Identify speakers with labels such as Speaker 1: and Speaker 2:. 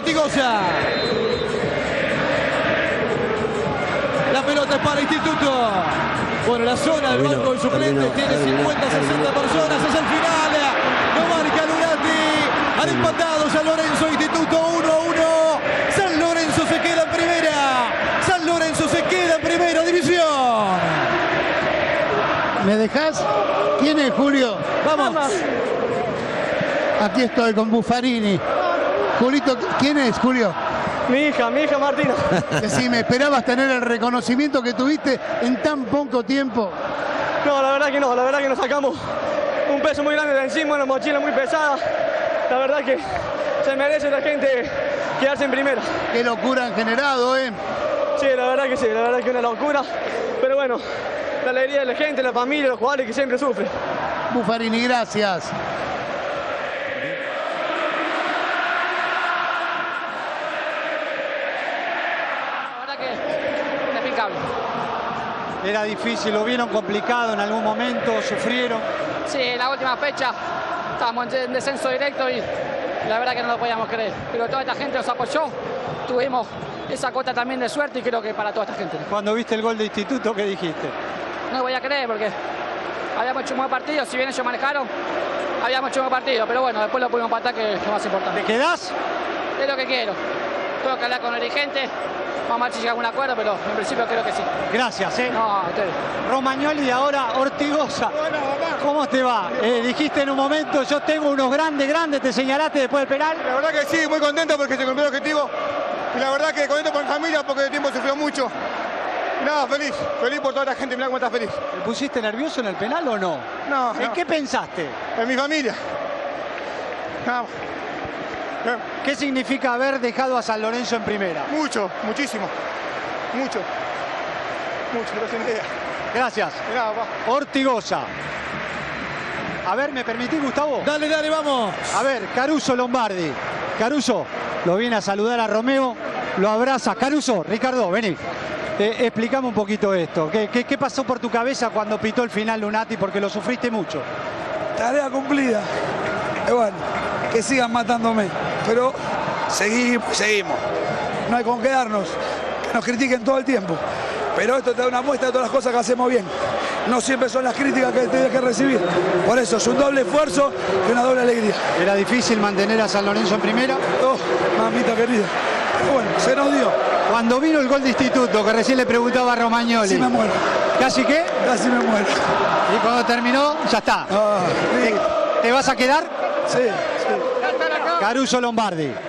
Speaker 1: Ortigosa. La pelota es para Instituto. Bueno, la zona del banco de suplentes tiene 50, 60 personas. Es el final. No marca Lugatti. Han empatado San Lorenzo e Instituto 1-1. San Lorenzo se queda en primera. San Lorenzo se queda en primera división.
Speaker 2: ¿Me dejás? ¿Quién es, Julio?
Speaker 1: Vamos.
Speaker 2: Aquí estoy con Buffarini. Julito, ¿quién es, Julio?
Speaker 3: Mi hija Martina.
Speaker 2: Decime, ¿esperabas tener el reconocimiento que tuviste en tan poco tiempo?
Speaker 3: No, la verdad que no. La verdad que nos sacamos un peso muy grande de encima, una mochila muy pesada. La verdad que se merece la gente quedarse en primera.
Speaker 2: Qué locura han generado, ¿eh?
Speaker 3: Sí, la verdad que sí. La verdad que una locura. Pero bueno, la alegría de la gente, la familia, los jugadores que siempre sufren.
Speaker 2: Buffarini, gracias.
Speaker 4: Era difícil, lo vieron complicado en algún momento, sufrieron.
Speaker 5: Sí, la última fecha estábamos en descenso directo y la verdad que no lo podíamos creer. Pero toda esta gente nos apoyó, tuvimos esa cuota también de suerte y creo que para toda esta gente.
Speaker 4: Cuando viste el gol de Instituto, ¿qué dijiste?
Speaker 5: No lo voy a creer porque habíamos hecho un buen partido, si bien ellos manejaron, habíamos hecho un buen partido, pero bueno, después lo pudimos empatar, que es lo más importante.
Speaker 4: ¿Te quedás?
Speaker 5: Es lo que quiero. Tengo que hablar con el dirigente. Vamos a ver si llega a algún acuerdo, pero en principio creo que sí.
Speaker 4: Gracias, ¿eh?
Speaker 5: No, a ustedes.
Speaker 4: Romagnoli y ahora Ortigosa. ¿Cómo te va? Dijiste en un momento, yo tengo unos grandes, te señalaste después del penal.
Speaker 6: La verdad que sí, muy contento porque se cumplió el objetivo. Y la verdad que contento por mi familia porque el tiempo sufrió mucho. Y nada, feliz por toda la gente, mirá cómo está feliz.
Speaker 4: ¿Te pusiste nervioso en el penal o no?
Speaker 6: No.
Speaker 4: ¿En qué pensaste?
Speaker 6: En mi familia. No.
Speaker 4: ¿Qué significa haber dejado a San Lorenzo en primera?
Speaker 6: Mucho, muchísimo. Mucho, no tengo idea.
Speaker 4: Gracias.
Speaker 6: Mirá, papá.
Speaker 4: Ortigosa. A ver, ¿me permitís, Gustavo?
Speaker 1: Dale, vamos.
Speaker 4: A ver, Caruso Lombardi. Caruso lo viene a saludar a Romeo, lo abraza. Caruso, Ricardo, vení. Explicame un poquito esto. ¿Qué pasó por tu cabeza cuando pitó el final Lunati? Porque lo sufriste mucho.
Speaker 7: Tarea cumplida. Y bueno, que sigan matándome. Pero seguimos. No hay con quedarnos. Que nos critiquen todo el tiempo. Pero esto te da una muestra de todas las cosas que hacemos bien. No siempre son las críticas que tienes que recibir. Por eso es un doble esfuerzo y una doble alegría.
Speaker 4: ¿Era difícil mantener a San Lorenzo en primera?
Speaker 7: Oh, mamita querida. Pero bueno, se nos dio.
Speaker 4: Cuando vino el gol de Instituto, que recién le preguntaba a Romagnoli.
Speaker 7: Casi me muero.
Speaker 4: ¿Casi qué?
Speaker 7: Casi me muero.
Speaker 4: Y cuando terminó, ya está.
Speaker 7: Ah,
Speaker 4: ¿Te vas a quedar?
Speaker 7: sí.
Speaker 4: Caruso Lombardi.